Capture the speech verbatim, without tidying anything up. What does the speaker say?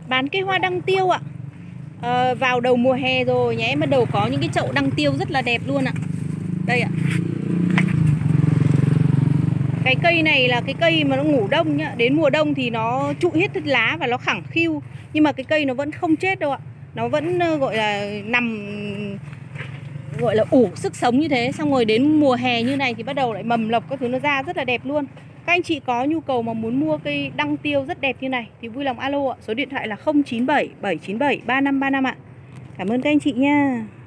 Bán cây hoa đăng tiêu ạ. à, Vào đầu mùa hè rồi nhà em bắt đầu có những cái chậu đăng tiêu rất là đẹp luôn ạ. Đây ạ. Cái cây này là cái cây mà nó ngủ đông nhá. Đến mùa đông thì nó trụi hết tất lá và nó khẳng khiu. Nhưng mà cái cây nó vẫn không chết đâu ạ. Nó vẫn gọi là nằm, gọi là ủ sức sống như thế. Xong rồi đến mùa hè như này thì bắt đầu lại mầm lộc các thứ nó ra rất là đẹp luôn. Các anh chị có nhu cầu mà muốn mua cây đăng tiêu rất đẹp như này thì vui lòng alo ạ. Số điện thoại là không chín bảy bảy chín bảy ba năm ba năm ạ. Cảm ơn các anh chị nha.